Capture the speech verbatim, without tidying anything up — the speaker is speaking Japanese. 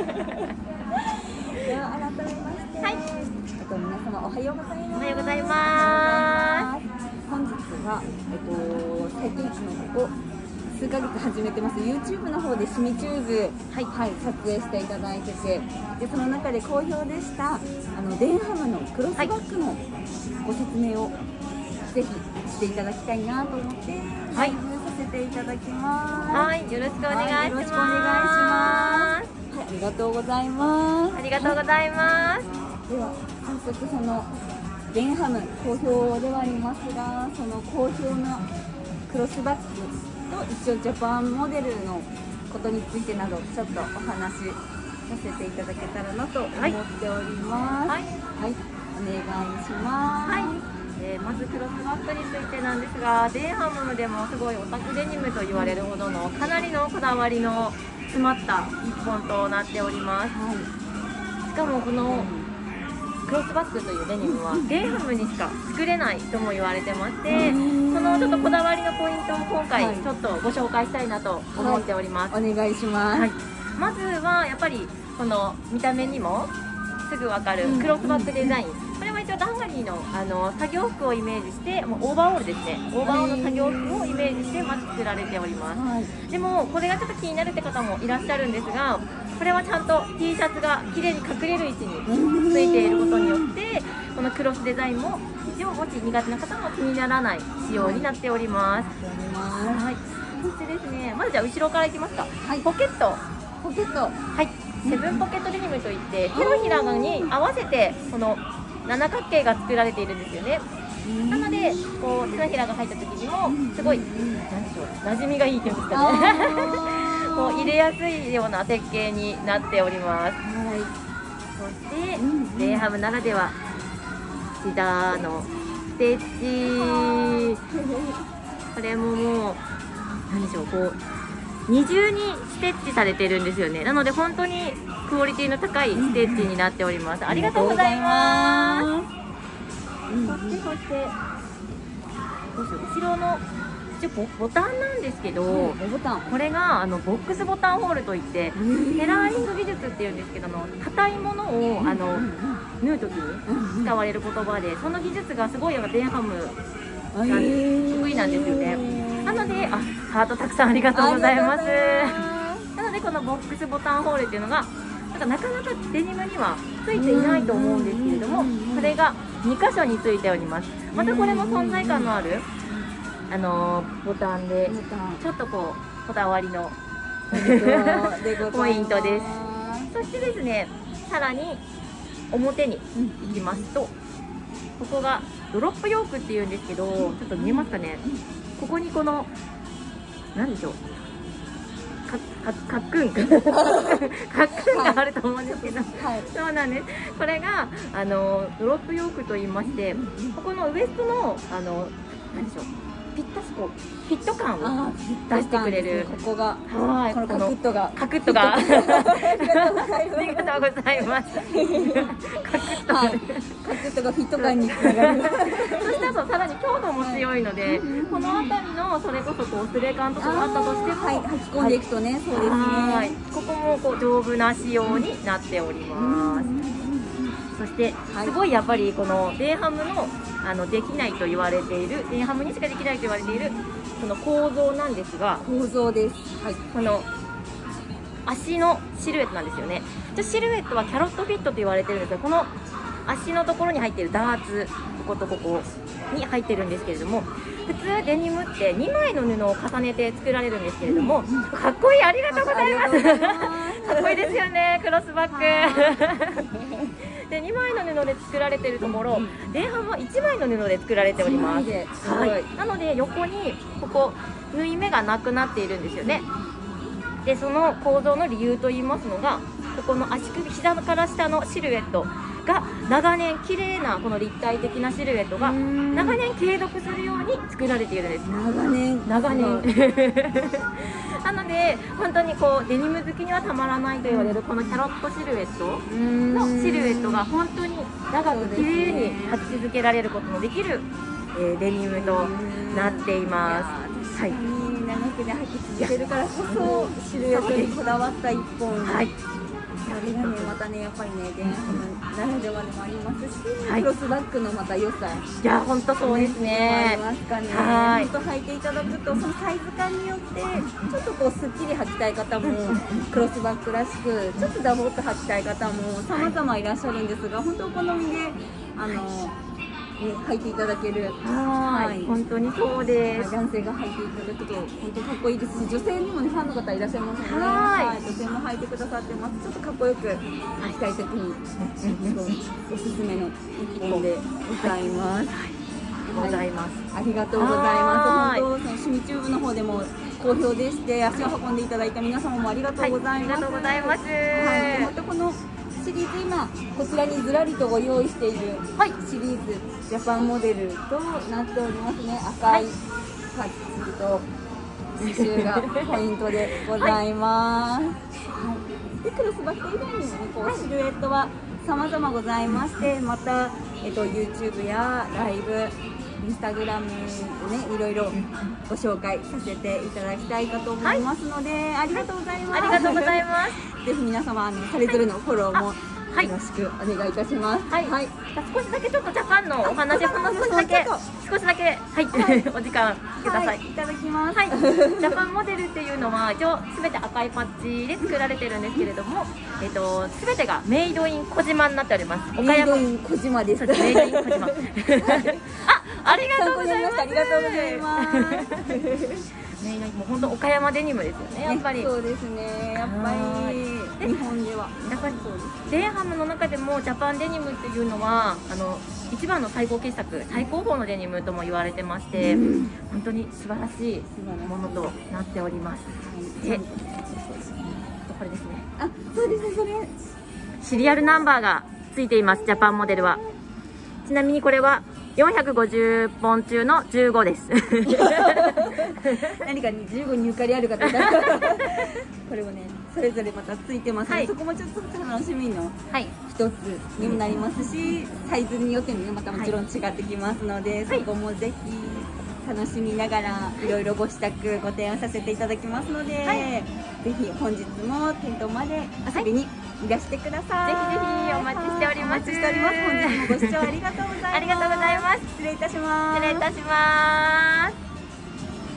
では改めまして、はい、えっと皆様おはようございます。 おはようございます。 本日はえっと最近あのここ数ヶ月始めてます YouTube の方でシミチューズ、はいはい、撮影していただいてて、でその中で好評でしたあのデンハムのクロスバックのご説明を、はい、ぜひしていただきたいなと思ってライブさせていただきます。 はい、よろしくお願いします。 はい、よろしくお願いします。はい、ありがとうございます。 ありがとうございます。 では早速そのデンハム好評ではありますが、その好評なクロスバックと一応ジャパンモデルのことについてなどちょっとお話しさせていただけたらなと思っております。はい、はい、お願いします。はい、 えー、まずクロスバックについてなんですが、デンハムでもすごいオタクデニムと言われるほどのかなりのこだわりの詰まった一本となっております。はい、しかもこのクロスバックというデニムはデンハムにしか作れないとも言われてまして、そのちょっとこだわりのポイントを今回ちょっとご紹介したいなと思っております。 はい、お願いします。はい、 まずはやっぱりこの見た目にもすぐ分かるクロスバックデザイン、これは一応ダンガリーのあの作業服をイメージして、もうオーバーオールですね、オーバーオールの作業服をイメージしてまず作られております。はい、でもこれがちょっと気になるって方もいらっしゃるんですが、これはちゃんと T シャツが綺麗に隠れる位置についていることによってこのクロスデザインも一応もし苦手な方も気にならない仕様になっております。はい、そしてですね、まずじゃあ後ろからいきますか。はい、ポケットポケット、 はい、セブンポケットデニムといって手のひらに合わせてこの七角形が作られているんですよね。なのでこう手のひらが入った時にもすごい何でしょう、馴染みがいいっていうんですかねこう入れやすいような設計になっております。はい、そしてデンハムならではこちらのステッチ、これももう何でしょう、こう二重にステッチされてるんですよね。なので本当にクオリティの高いステッチになっております。ありがとうございます。そしてそしてどうしよう、後ろの一応ボタンなんですけど、ボタン、これがあのボックスボタンホールといってヘラーリング技術っていうんですけども、硬いものをあの縫う時に使われる言葉で、その技術がすごいデンハムが得意なんですよね。なので、あ、ハートたくさんありがとうございます。なのでこのボックスボタンホールっていうのがなんかなかなかデニムにはついていないと思うんですけれども、それがに箇所についております。またこれも存在感のあるあのー、ボタンでちょっとこうこだわりのポイントです。そしてですね、さらに表に行きますと、ここがドロップヨークっていうんですけど、ちょっと見えますかね、ここにこの何でしょう、かかっくんかっくんがあると思うんですけど、はい、そうなんです。これがあのドロップヨークと言いまして、ここのウエストのあの何でしょう、ぴったしこうフィット感を出してくれる、 ここが、 はい、 このカクッとがカクッとがありがとうございます。カクッと、はい、カクッとがフィット感につながる。 そしてあとさらに強度も強いので、この辺りのそれこそこうスレ感とかがあったとしても、はい、 履き込んでいくとね、そうですね。はい、 ここもこう丈夫な仕様になっております。そしてすごいやっぱりこのデンハムのあのできないと言われている、デンハムにしかできないと言われているこの構造なんですが、 構造です。はい、 この足のシルエットなんですよね。シルエットはキャロットフィットと言われてるんですが、この足のところに入っているダーツ、こことここに入ってるんですけれども、普通デニムってにまいの布を重ねて作られるんですけれども、かっこいい、ありがとうございます。かっこいいですよね、クロスバック。でにまいの布で作られているところ、デンハムはいちまいの布で作られております。はい、なので横にここ縫い目がなくなっているんですよね。でその構造の理由といいますのが、ここの足首、膝から下のシルエットが長年綺麗なこの立体的なシルエットが長年継続するように作られているんです。 長年長年なので本当にこうデニム好きにはたまらないと言われるこのキャロットシルエットのシルエットが本当に長く綺麗に履き続けられることのできる、えー、デニムとなっています。はい、 長くね履き続けるからこそシルエットにこだわった一本。 はい、 れがねまたねやっぱりねデンハムならではでもありますし、 はい、 クロスバックのまた良さ、 いや本当そうですね。 ありますかね。 はい本当履いていただくとそのサイズ感によってちょっとこうすっきり履きたい方もクロスバックらしくちょっとダボっと履きたい方も様々いらっしゃるんですが、本当お好みであの履いていただける。 はい、本当にそうです。 男性が履いていただくと本当かっこいいですし、女性にもねファンの方いらっしゃいますよね。はい、女性も履いてくださってます。ちょっとかっこよく履きたい時におすすめの一本でございます。 ございます。 ありがとうございます。本当その趣味チューブの方でも好評でして足を運んでいただいた皆様もありがとうございます。 ありがとうございます。 はい、またこのシリーズ今こちらにずらりとご用意しているシリーズジャパンモデルとなっておりますね。赤いパッチと刺繍がポイントでございます。はい、でクロスバック以外にもねこうシルエットは様々ございまして、またえっと YouTube やライブ、インスタグラムでねいろいろご紹介させていただきたいかと思いますので、はい、ありがとうございます。 ありがとうございます。 ぜひ皆様あのそれぞれのフォローもよろしくお願いいたします。 はい。はい、少しだけちょっとジャパンのお話ほんの少しだけ少しだけはい、はい、お時間ください。 はい、いただきます。 はい。ジャパンモデルっていうのは一応すべて赤いパッチで作られてるんですけれども、えっとすべてがメイドイン小島になっております。 メイドイン小島です。 メイドイン小島。あ、ありがとうございます。 ありがとうございます。 ね、もう本当岡山デニムですよね、やっぱり。 そうですね、やっぱり日本ではやっぱりそうです。デンハムの中でもジャパンデニムっていうのはあの一番の最高傑作、最高峰のデニムとも言われてまして、うん、本当に素晴らしいものとなっております。で、これですね。 あ、そうですね、それ。 シリアルナンバーがついています、ジャパンモデルは。ちなみにこれはよんひゃくごじゅっぽん中のじゅうごです。 何かにじゅうごにゆかりある方だこれもねそれぞれまたついてますので、はい、そこもちょっと楽しみの一つにもなりますし、サイズによってもねまたもちろん違ってきますので、はい、そこもぜひ楽しみながらいろいろご試着ご提案させていただきますので、はい、ぜひ本日も店頭まで遊びにいらしてください。 ぜひぜひお待ちしております。 お待ちしております。本日もご視聴ありがとうございます。 ありがとうございます。 失礼いたします。 失礼いたします。